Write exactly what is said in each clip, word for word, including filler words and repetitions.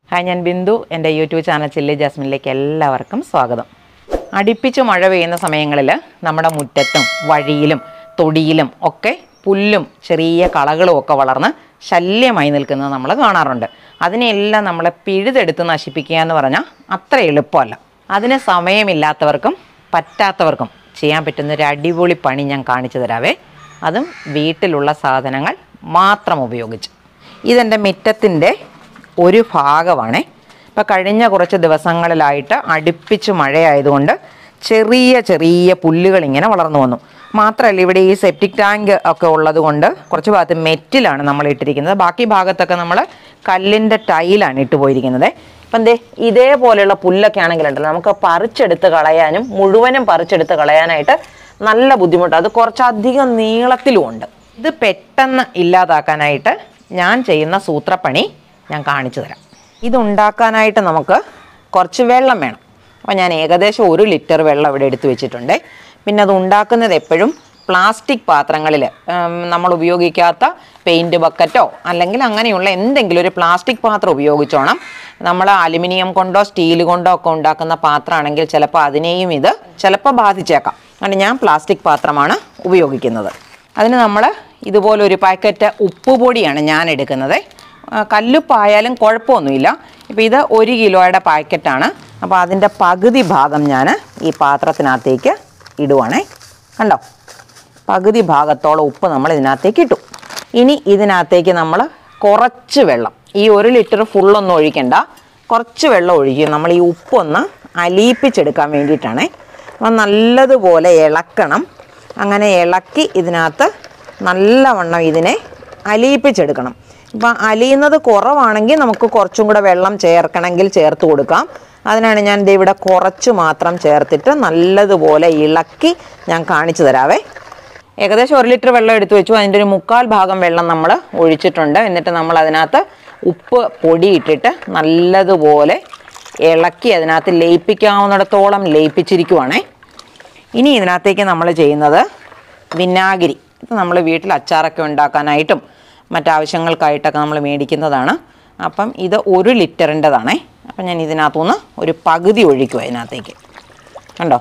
Hi, ഞാൻ ബിന്ദു. എൻ്റെ YouTube channel chilli ജാസ്മിനിലേക്ക് എല്ലാവർക്കും സ്വാഗതം. അടുപ്പിച്ച് മഴ പെയ്യുന്ന സമയങ്ങളിൽ നമ്മുടെ മുറ്റത്തും വഴിയിലും തൊടിയിലും ഒക്കെ പുല്ലും ചെറിയ കളകളും ഒക്കെ വളർന്ന് ശല്യമായി നിൽക്കുന്നത് നമ്മൾ കാണാറുണ്ട്. അതിനെല്ലാം നമ്മൾ പിഴുതെടുത്ത് നശിപ്പിക്കുക എന്ന് പറഞ്ഞാൽ അത്ര എളുപ്പമല്ല. അതിന് സമയമില്ലാത്തവർക്കും പറ്റാത്തവർക്കും ചെയ്യാൻ പറ്റുന്നൊരു അടിപൊളി പണി ഞാൻ കാണിച്ചു തരാവേ. അതും വീട്ടിലുള്ള സാധനങ്ങൾ മാത്രം ഉപയോഗിച്ച്. ഇതെൻ്റെ മുറ്റത്തിൻ്റെ ഒരു ഭാഗമാണ്. ഇപ്പം കഴിഞ്ഞ കുറച്ച് ദിവസങ്ങളിലായിട്ട് അടുപ്പിച്ച് മഴയായതുകൊണ്ട് ചെറിയ ചെറിയ പുല്ലുകൾ ഇങ്ങനെ വളർന്നു വന്നു. മാത്രമല്ല, ഇവിടെ ഈ സെപ്റ്റിക് ടാങ്ക് ഒക്കെ ഉള്ളത് കൊണ്ട് കുറച്ച് ഭാഗത്ത് മെറ്റിലാണ് നമ്മൾ ഇട്ടിരിക്കുന്നത്. ബാക്കി ഭാഗത്തൊക്കെ നമ്മൾ കല്ലിൻ്റെ ടൈലാണ് ഇട്ട് പോയിരിക്കുന്നത്. ഇപ്പം എന്തേ ഇതേപോലെയുള്ള പുല്ലൊക്കെ ആണെങ്കിലുണ്ടല്ലോ, നമുക്ക് പറിച്ചെടുത്ത് കളയാനും മുഴുവനും പറിച്ചെടുത്ത് കളയാനായിട്ട് നല്ല ബുദ്ധിമുട്ടാണ്. അത് കുറച്ചധികം നീളത്തിലുമുണ്ട്. ഇത് പെട്ടെന്ന് ഇല്ലാതാക്കാനായിട്ട് ഞാൻ ചെയ്യുന്ന സൂത്രപ്പണി ഞാൻ കാണിച്ചു തരാം. ഇതുണ്ടാക്കാനായിട്ട് നമുക്ക് കുറച്ച് വെള്ളം വേണം. അപ്പോൾ ഞാൻ ഏകദേശം ഒരു ലിറ്റർ വെള്ളം ഇവിടെ എടുത്തു വെച്ചിട്ടുണ്ട്. പിന്നെ അത് ഉണ്ടാക്കുന്നത് എപ്പോഴും പ്ലാസ്റ്റിക് പാത്രങ്ങളിൽ, നമ്മൾ ഉപയോഗിക്കാത്ത പെയിൻറ്റ് ബക്കറ്റോ അല്ലെങ്കിൽ അങ്ങനെയുള്ള എന്തെങ്കിലും ഒരു പ്ലാസ്റ്റിക് പാത്രം ഉപയോഗിച്ചോണം. നമ്മൾ അലുമിനിയം കൊണ്ടോ സ്റ്റീൽ കൊണ്ടോ ഒക്കെ ഉണ്ടാക്കുന്ന പാത്രമാണെങ്കിൽ ചിലപ്പോൾ അതിനെയും ഇത് ചിലപ്പോൾ ബാധിച്ചേക്കാം. അതുകൊണ്ട് ഞാൻ പ്ലാസ്റ്റിക് പാത്രമാണ് ഉപയോഗിക്കുന്നത്. അതിന് നമ്മൾ ഇതുപോലൊരു പാക്കറ്റ് ഉപ്പ് പൊടിയാണ് ഞാൻ എടുക്കുന്നത്. കല്ലുപ്പായാലും കുഴപ്പമൊന്നുമില്ല. ഇപ്പോൾ ഇത് ഒരു കിലോയുടെ പാക്കറ്റാണ്. അപ്പോൾ അതിൻ്റെ പകുതി ഭാഗം ഞാൻ ഈ പാത്രത്തിനകത്തേക്ക് ഇടുവാണേ. കണ്ടോ, പകുതി ഭാഗത്തോളം ഉപ്പ് നമ്മൾ ഇതിനകത്തേക്ക് ഇട്ടു. ഇനി ഇതിനകത്തേക്ക് നമ്മൾ കുറച്ച് വെള്ളം, ഈ ഒരു ലിറ്റർ ഫുള്ളൊന്നും ഒഴിക്കണ്ട, കുറച്ച് വെള്ളം ഒഴിക്കും. നമ്മൾ ഈ ഉപ്പൊന്ന് അലിയിപ്പിച്ചെടുക്കാൻ വേണ്ടിയിട്ടാണ്. അപ്പം നല്ലതുപോലെ ഇളക്കണം. അങ്ങനെ ഇളക്കി ഇതിനകത്ത് നല്ലവണ്ണം ഇതിനെ അലിയിപ്പിച്ചെടുക്കണം. ഇപ്പം അലിയുന്നത് കുറവാണെങ്കിൽ നമുക്ക് കുറച്ചും കൂടെ വെള്ളം ചേർക്കണമെങ്കിൽ ചേർത്ത് കൊടുക്കാം. അതിനാണ് ഞാൻ ദേ ഇവിടെ കുറച്ച് മാത്രം ചേർത്തിട്ട് നല്ലതുപോലെ ഇളക്കി ഞാൻ കാണിച്ചു തരാവേ. ഏകദേശം ഒരു ലിറ്റർ വെള്ളം എടുത്തു വെച്ചു. അതിൻ്റെ ഒരു മുക്കാൽ ഭാഗം വെള്ളം നമ്മൾ ഒഴിച്ചിട്ടുണ്ട്. എന്നിട്ട് നമ്മൾ അതിനകത്ത് ഉപ്പ് പൊടിയിട്ടിട്ട് നല്ലതുപോലെ ഇളക്കി അതിനകത്ത് ലയിപ്പിക്കാവുന്നിടത്തോളം ലയിപ്പിച്ചിരിക്കുവാണേ. ഇനി ഇതിനകത്തേക്ക് നമ്മൾ ചെയ്യുന്നത് വിനാഗിരി. ഇത് നമ്മൾ വീട്ടിൽ അച്ചാറൊക്കെ ഉണ്ടാക്കാനായിട്ടും മറ്റാവശ്യങ്ങൾക്കായിട്ടൊക്കെ നമ്മൾ മേടിക്കുന്നതാണ്. അപ്പം ഇത് ഒരു ലിറ്ററിൻ്റെതാണേ. അപ്പം ഞാൻ ഇതിനകത്തുനിന്ന് ഒരു പകുതി ഒഴിക്കും അതിനകത്തേക്ക്. കണ്ടോ,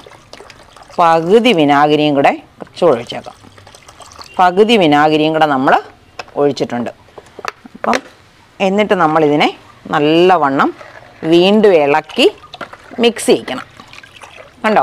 പകുതി വിനാഗിരിയും കൂടെ കുറച്ച് ഒഴിച്ചേക്കാം. പകുതി വിനാഗിരിയും കൂടെ നമ്മൾ ഒഴിച്ചിട്ടുണ്ട്. അപ്പം എന്നിട്ട് നമ്മളിതിനെ നല്ലവണ്ണം വീണ്ടും ഇളക്കി മിക്സ് ചെയ്യിക്കണം. കണ്ടോ,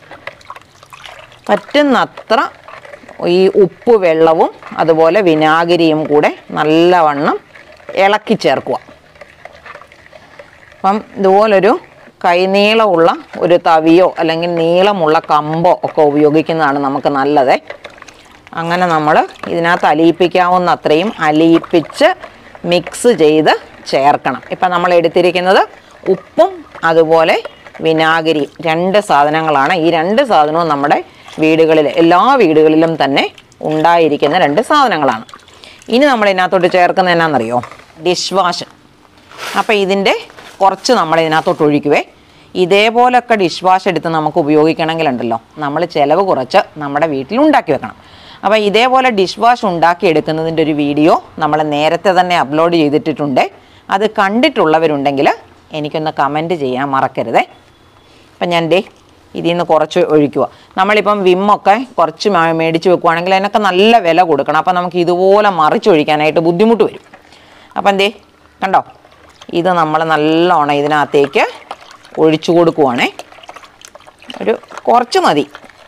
പറ്റുന്നത്ര ഈ ഉപ്പ് വെള്ളവും അതുപോലെ വിനാഗിരിയും കൂടെ നല്ലവണ്ണം ഇളക്കി ചേർക്കുക. അപ്പം ഇതുപോലൊരു കൈനീളമുള്ള ഒരു തവിയോ അല്ലെങ്കിൽ നീളമുള്ള കമ്പോ ഒക്കെ ഉപയോഗിക്കുന്നതാണ് നമുക്ക് നല്ലത്. അങ്ങനെ നമ്മൾ ഇതിനകത്ത് അലിയിപ്പിക്കാവുന്ന അത്രയും അലിയിപ്പിച്ച് മിക്സ് ചെയ്ത് ചേർക്കണം. ഇപ്പം നമ്മൾ എടുത്തിരിക്കുന്നത് ഉപ്പും അതുപോലെ വിനാഗിരിയും രണ്ട് സാധനങ്ങളാണ്. ഈ രണ്ട് സാധനവും നമ്മുടെ വീടുകളിൽ, എല്ലാ വീടുകളിലും തന്നെ ഉണ്ടായിരിക്കുന്ന രണ്ട് സാധനങ്ങളാണ്. ഇനി നമ്മൾ ഇതിനകത്തോട്ട് ചേർക്കുന്നത് എന്നാണെന്നറിയോ? Dish wash. അപ്പോൾ ഇതിൻ്റെ കുറച്ച് നമ്മൾ ഇതിനകത്തോട്ട് ഒഴിക്കുവേ. ഇതേപോലൊക്കെ ഡിഷ് വാഷ് എടുത്ത് നമുക്ക് ഉപയോഗിക്കണമെങ്കിലുണ്ടല്ലോ, നമ്മൾ ചിലവ് കുറച്ച് നമ്മുടെ വീട്ടിൽ ഉണ്ടാക്കി വെക്കണം. അപ്പോൾ ഇതേപോലെ ഡിഷ് വാഷ് ഉണ്ടാക്കി എടുക്കുന്നതിൻ്റെ ഒരു വീഡിയോ നമ്മൾ നേരത്തെ തന്നെ അപ്ലോഡ് ചെയ്തിട്ടുണ്ട്. അത് കണ്ടിട്ടുള്ളവരുണ്ടെങ്കിൽ എനിക്കൊന്ന് കമൻറ്റ് ചെയ്യാൻ മറക്കരുതേ. അപ്പം ഞാൻ ദേ ഇതിൽ നിന്ന് കുറച്ച് ഒഴിക്കുക. നമ്മളിപ്പം വിമ്മൊക്കെ കുറച്ച് മേടിച്ച് വെക്കുകയാണെങ്കിൽ അതിനൊക്കെ നല്ല വില കൊടുക്കണം. അപ്പം നമുക്ക് ഇതുപോലെ മറിച്ചൊഴിക്കാനായിട്ട് ബുദ്ധിമുട്ട് വരും. അപ്പം എന്തേ കണ്ടോ, ഇത് നമ്മൾ നല്ലോണം ഇതിനകത്തേക്ക് ഒഴിച്ചു കൊടുക്കുവാണേ. ഒരു കുറച്ച് മതി.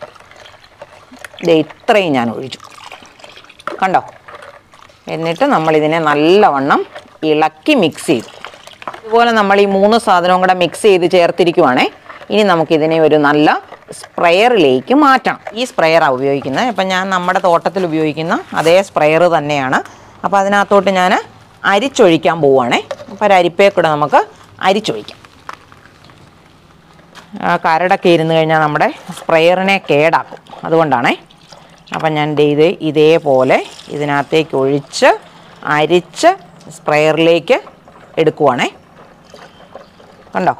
ദേ ഇത്രയും ഞാൻ ഒഴിച്ചു. കണ്ടോ, എന്നിട്ട് നമ്മളിതിനെ നല്ലവണ്ണം ഇളക്കി മിക്സ് ചെയ്തു. അതുപോലെ നമ്മൾ ഈ മൂന്ന് സാധനവും കൂടെ മിക്സ് ചെയ്ത് ചേർത്തിരിക്കുവാണേ. ഇനി നമുക്കിതിനെ ഒരു നല്ല സ്പ്രെയറിലേക്ക് മാറ്റണം. ഈ സ്പ്രെയറാണ് ഉപയോഗിക്കുന്നത്. അപ്പം ഞാൻ നമ്മുടെ തോട്ടത്തിൽ ഉപയോഗിക്കുന്ന അതേ സ്പ്രെയർ തന്നെയാണ്. അപ്പോൾ അതിനകത്തോട്ട് ഞാൻ അരിച്ചൊഴിക്കാൻ പോവുകയാണേ. അപ്പോൾ ഒരു അരിപ്പേ കൂടെ നമുക്ക് അരിച്ചൊഴിക്കാം. കരടൊക്കെ ഇരുന്ന് കഴിഞ്ഞാൽ നമ്മുടെ സ്പ്രെയറിനെ കേടാക്കും. അതുകൊണ്ടാണേ. അപ്പം ഞാൻ ഇത് ഇതേപോലെ ഇതിനകത്തേക്ക് ഒഴിച്ച് അരിച്ച് സ്പ്രെയറിലേക്ക് എടുക്കുവാണേ. കണ്ടോ,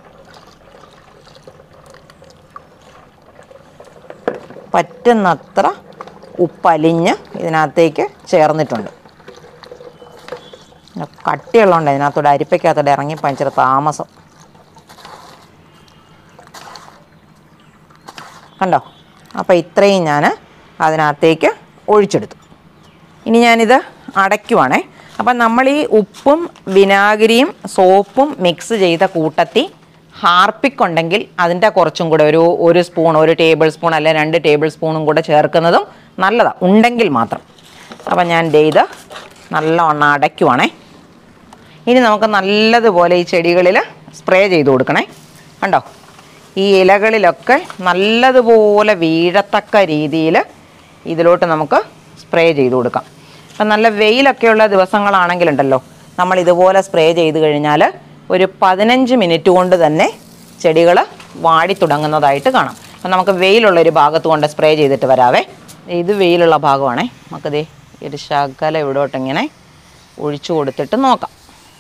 പറ്റുന്നത്ര ഉപ്പലിഞ്ഞ് ഇതിനകത്തേക്ക് ചേർന്നിട്ടുണ്ട്. കട്ടിയുള്ളതുകൊണ്ട് അതിനകത്തോടെ അരിപ്പയ്ക്കകത്തോടെ ഇറങ്ങി പഞ്ചിട്ട് താമസം. കണ്ടോ? അപ്പോൾ ഇത്രയും ഞാൻ അതിനകത്തേക്ക് ഒഴിച്ചെടുത്തു. ഇനി ഞാനിത് അടയ്ക്കുവാണേ. അപ്പം നമ്മൾ ഈ ഉപ്പും വിനാഗിരിയും സോപ്പും മിക്സ് ചെയ്ത കൂട്ടത്തിൽ ഹാർപ്പിക് ഉണ്ടെങ്കിൽ അതിൻ്റെ കുറച്ചും കൂടെ ഒരു ഒരു സ്പൂൺ ഒരു ടേബിൾ സ്പൂൺ അല്ലെ രണ്ട് ടേബിൾ സ്പൂണും കൂടെ ചേർക്കുന്നതും നല്ലതാണ്, ഉണ്ടെങ്കിൽ മാത്രം. അപ്പം ഞാൻ ഇത് നല്ലവണ്ണം അടയ്ക്കുവാണേ. ഇനി നമുക്ക് നല്ലതുപോലെ ഈ ചെടികളിൽ സ്പ്രേ ചെയ്ത് കൊടുക്കണേ. കണ്ടോ? ഈ ഇലകളിലൊക്കെ നല്ലതുപോലെ വീഴത്തക്ക രീതിയിൽ ഇതിലോട്ട് നമുക്ക് സ്പ്രേ ചെയ്ത് കൊടുക്കാം. അപ്പം നല്ല വെയിലൊക്കെയുള്ള ദിവസങ്ങളാണെങ്കിലുണ്ടല്ലോ, നമ്മൾ ഇതുപോലെ സ്പ്രേ ചെയ്ത് കഴിഞ്ഞാൽ ഒരു പതിനഞ്ച് മിനിറ്റ് കൊണ്ട് തന്നെ ചെടികൾ വാടി തുടങ്ങുന്നതായിട്ട് കാണാം. അപ്പം നമുക്ക് വെയിലുള്ളൊരു ഭാഗത്ത് കൊണ്ട് സ്പ്രേ ചെയ്തിട്ട് വരാവേ. ഇത് വെയിലുള്ള ഭാഗമാണേ. നമുക്കിതേ ഒരു ശകല ഇവിടോട്ടിങ്ങനെ ഒഴിച്ചു കൊടുത്തിട്ട് നോക്കാം.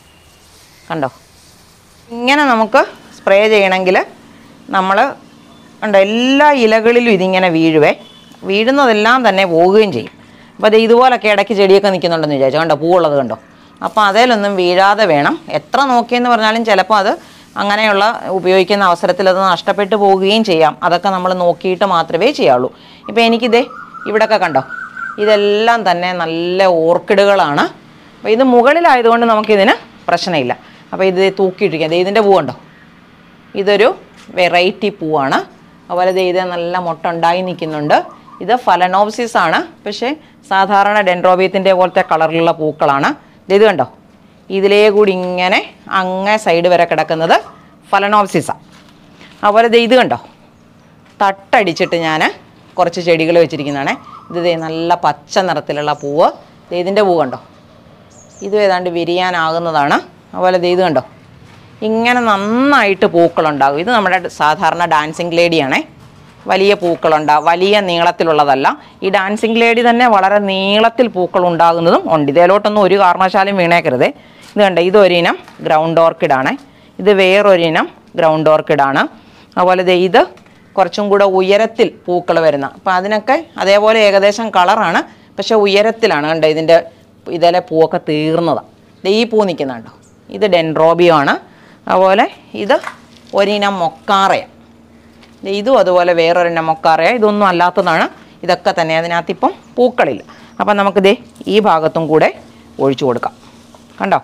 കണ്ടോ? ഇങ്ങനെ നമുക്ക് സ്പ്രേ ചെയ്യണമെങ്കിൽ നമ്മൾ കണ്ടോ എല്ലാ ഇലകളിലും ഇതിങ്ങനെ വീഴുവേ. വീഴുന്നതെല്ലാം തന്നെ പോവുകയും ചെയ്യും. അപ്പോൾ അത് ഇതുപോലൊക്കെ ഇടയ്ക്ക് ചെടിയൊക്കെ നിൽക്കുന്നുണ്ടെന്ന് വിചാരിച്ചു. കണ്ടോ? പൂവുള്ളത് കണ്ടോ? അപ്പോൾ അതിലൊന്നും വീഴാതെ വേണം. എത്ര നോക്കിയെന്ന് പറഞ്ഞാലും ചിലപ്പോൾ അത് അങ്ങനെയുള്ള ഉപയോഗിക്കുന്ന അവസരത്തിൽ അത് നഷ്ടപ്പെട്ടു പോവുകയും ചെയ്യാം. അതൊക്കെ നമ്മൾ നോക്കിയിട്ട് മാത്രമേ ചെയ്യാവുള്ളൂ. ഇപ്പോൾ എനിക്കിതേ ഇവിടെയൊക്കെ കണ്ടോ, ഇതെല്ലാം തന്നെ നല്ല ഓർക്കിഡുകളാണ്. അപ്പോൾ ഇത് മുകളിലായതുകൊണ്ട് നമുക്കിതിന് പ്രശ്നമില്ല. അപ്പോൾ ഇത് തൂക്കിയിട്ടിരിക്കുക. ഇതിൻ്റെ പൂ കണ്ടോ? ഇതൊരു വെറൈറ്റി പൂവാണ്. അതുപോലെ ഇത് നല്ല മുട്ട ഉണ്ടായി നിൽക്കുന്നുണ്ട്. ഇത് ഫലനോപ്സിസ് ആണ്, പക്ഷേ സാധാരണ ഡെൻഡ്രോബിയത്തിൻ്റെ പോലത്തെ കളറിലുള്ള പൂക്കളാണ്. ഇത് കണ്ടോ? ഇതിലേ കൂടി ഇങ്ങനെ അങ്ങേ സൈഡ് വരെ കിടക്കുന്നത് ഫലനോപ്സിസാണ്. അതുപോലെ ഇത് കണ്ടോ? തട്ടടിച്ചിട്ട് ഞാൻ കുറച്ച് ചെടികൾ വെച്ചിരിക്കുന്നതാണ്. ഇത് നല്ല പച്ച നിറത്തിലുള്ള പൂവ്. ഇതിൻ്റെ പൂ കണ്ടോ? ഇത് ഏതാണ്ട് വിരിയാനാകുന്നതാണ്. അതുപോലെ ഇത് കണ്ടോ? ഇങ്ങനെ നന്നായിട്ട് പൂക്കളുണ്ടാകും. ഇത് നമ്മുടെ സാധാരണ ഡാൻസിങ് ലേഡിയാണേ. വലിയ പൂക്കളുണ്ടാകും, വലിയ നീളത്തിലുള്ളതല്ല. ഈ ഡാൻസിങ് ലേഡി തന്നെ വളരെ നീളത്തിൽ പൂക്കൾ ഉണ്ടാകുന്നതും ഉണ്ട്. ഇതിലോട്ടൊന്നും ഒരു കാരണവശാലും വീണേക്കരുതേ. ഇത് കണ്ടോ? ഇതൊരിനം ഗ്രൗണ്ട് ഓർക്കിഡാണ്. ഇത് വേറൊരിനം ഗ്രൗണ്ട് ഓർക്കിഡാണ്. അതുപോലെ ഇത് കുറച്ചും കൂടെ ഉയരത്തിൽ പൂക്കൾ വരുന്ന, അപ്പം അതിനൊക്കെ അതേപോലെ ഏകദേശം കളറാണ്, പക്ഷെ ഉയരത്തിലാണ്. കണ്ടോ? ഇതിൻ്റെ ഇതിലെ പൂവൊക്കെ തീർന്നതാണ്. ഈ പൂ നിൽക്കുന്നുണ്ടോ? ഇത് ഡെൻഡ്രോബിയോ ആണ്. അതുപോലെ ഇത് ഒരിനം മൊക്കാറയാണ്. ഇതും അതുപോലെ വേറൊരെണ്ണം മൊക്കാറയ. ഇതൊന്നും അല്ലാത്തതാണ്. ഇതൊക്കെ തന്നെ അതിനകത്തിപ്പം പൂക്കളില്ല. അപ്പം നമുക്കിതേ ഈ ഭാഗത്തും കൂടെ ഒഴിച്ചു കൊടുക്കാം. കണ്ടോ?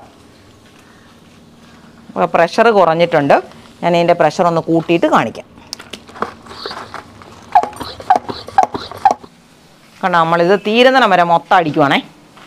അപ്പോൾ പ്രഷർ കുറഞ്ഞിട്ടുണ്ട്. ഞാൻ ഇതിൻ്റെ പ്രഷർ ഒന്ന് കൂട്ടിയിട്ട് കാണിക്കാം. കണ്ടോ? നമ്മളിത് തീരുന്ന വരെ മൊത്തം അടിക്കുവാണേ.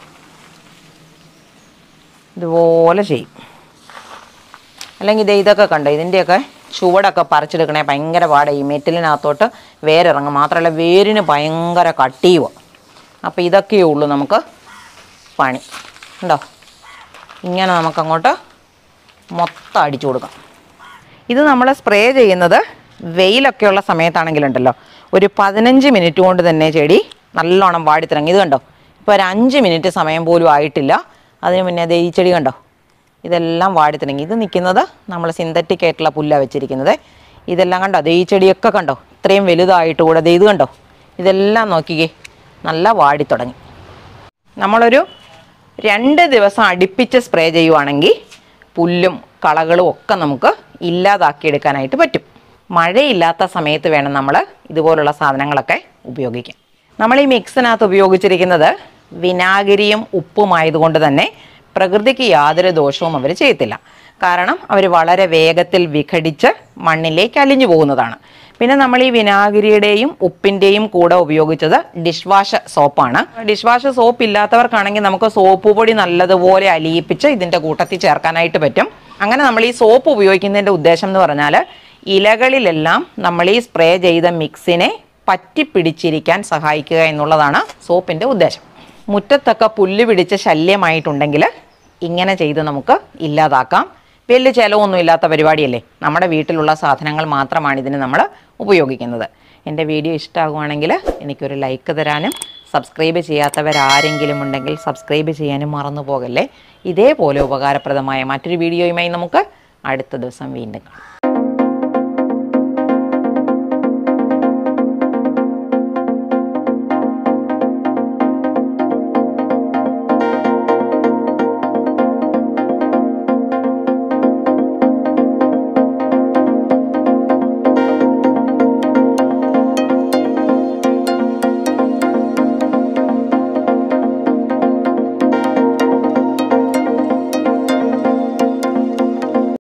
ഇതുപോലെ ചെയ്യും. അല്ലെങ്കിൽ ഇത് ഇതൊക്കെ കണ്ടോ? ഇതിൻ്റെയൊക്കെ ചുവടൊക്കെ പറിച്ചെടുക്കണേ ഭയങ്കര പാടെ. ഈ മെറ്റലിനകത്തോട്ട് വേരിറങ്ങും. മാത്രമല്ല വേരിന് ഭയങ്കര കട്ടിയുവോ. അപ്പോൾ ഇതൊക്കെയേ ഉള്ളൂ നമുക്ക് പണി. ഉണ്ടോ? ഇങ്ങനെ നമുക്കങ്ങോട്ട് മൊത്തം അടിച്ചു കൊടുക്കാം. ഇത് നമ്മൾ സ്പ്രേ ചെയ്യുന്നത് വെയിലൊക്കെയുള്ള സമയത്താണെങ്കിലുണ്ടല്ലോ, ഒരു പതിനഞ്ച് മിനിറ്റ് കൊണ്ട് തന്നെ ചെടി നല്ലോണം വാടിത്തിറങ്ങി. ഇത് കണ്ടോ? ഇപ്പോൾ ഒരു അഞ്ച് മിനിറ്റ് സമയം പോലും ആയിട്ടില്ല. അതിന് മുന്നേ അതേ ഈ ചെടി കണ്ടോ? ഇതെല്ലാം വാടി തുടങ്ങി. ഇത് നിൽക്കുന്നത് നമ്മൾ സിന്തറ്റിക് ആയിട്ടുള്ള പുല്ലാണ് വെച്ചിരിക്കുന്നത്. ഇതെല്ലാം കണ്ടോ? അതേ ഈ ചെടിയൊക്കെ കണ്ടോ? ഇത്രയും വലുതായിട്ട് കൂടെ ഇത് കണ്ടോ? ഇതെല്ലാം നോക്കിക്കേ, നല്ല വാടി തുടങ്ങി. നമ്മളൊരു രണ്ട് ദിവസം അടുപ്പിച്ച് സ്പ്രേ ചെയ്യുവാണെങ്കിൽ പുല്ലും കളകളും ഒക്കെ നമുക്ക് ഇല്ലാതാക്കിയെടുക്കാനായിട്ട് പറ്റും. മഴയില്ലാത്ത സമയത്ത് വേണം നമ്മൾ ഇതുപോലുള്ള സാധനങ്ങളൊക്കെ ഉപയോഗിക്കാൻ. നമ്മൾ ഈ മിക്സിനകത്ത് ഉപയോഗിച്ചിരിക്കുന്നത് വിനാഗിരിയും ഉപ്പുമായതുകൊണ്ട് തന്നെ പ്രകൃതിക്ക് യാതൊരു ദോഷവും അവർ ചെയ്യത്തില്ല. കാരണം അവർ വളരെ വേഗത്തിൽ വിഘടിച്ച് മണ്ണിലേക്ക് അലിഞ്ഞു പോകുന്നതാണ്. പിന്നെ നമ്മൾ ഈ വിനാഗിരിയുടെയും ഉപ്പിൻ്റെയും കൂടെ ഉപയോഗിച്ചത് ഡിഷ് വാഷ് സോപ്പാണ്. ഡിഷ് വാഷ് സോപ്പ് ഇല്ലാത്തവർക്കാണെങ്കിൽ നമുക്ക് സോപ്പ് പൊടി നല്ലതുപോലെ അലിയിപ്പിച്ച് ഇതിൻ്റെ കൂട്ടത്തിൽ ചേർക്കാനായിട്ട് പറ്റും. അങ്ങനെ നമ്മൾ ഈ സോപ്പ് ഉപയോഗിക്കുന്നതിൻ്റെ ഉദ്ദേശം എന്ന് പറഞ്ഞാൽ ഇലകളിലെല്ലാം നമ്മൾ ഈ സ്പ്രേ ചെയ്ത മിക്സിനെ പറ്റിപ്പിടിച്ചിരിക്കാൻ സഹായിക്കുക എന്നുള്ളതാണ് സോപ്പിൻ്റെ ഉദ്ദേശം. മുറ്റത്തൊക്കെ പുല്ല് പിടിച്ച് ശല്യമായിട്ടുണ്ടെങ്കിൽ ഇങ്ങനെ ചെയ്ത് നമുക്ക് ഇല്ലാതാക്കാം. വലിയ ചിലവൊന്നും ഇല്ലാത്ത പരിപാടിയല്ലേ. നമ്മുടെ വീട്ടിലുള്ള സാധനങ്ങൾ മാത്രമാണ് ഇതിന് നമ്മൾ ഉപയോഗിക്കുന്നത്. എൻ്റെ വീഡിയോ ഇഷ്ടമാകുവാണെങ്കിൽ എനിക്കൊരു ലൈക്ക് തരാനും സബ്സ്ക്രൈബ് ചെയ്യാത്തവരാരെങ്കിലും ഉണ്ടെങ്കിൽ സബ്സ്ക്രൈബ് ചെയ്യാനും മറന്നു പോകല്ലേ. ഇതേപോലെ ഉപകാരപ്രദമായ മറ്റൊരു വീഡിയോയുമായി നമുക്ക് അടുത്ത ദിവസം വീണ്ടും കാണാം.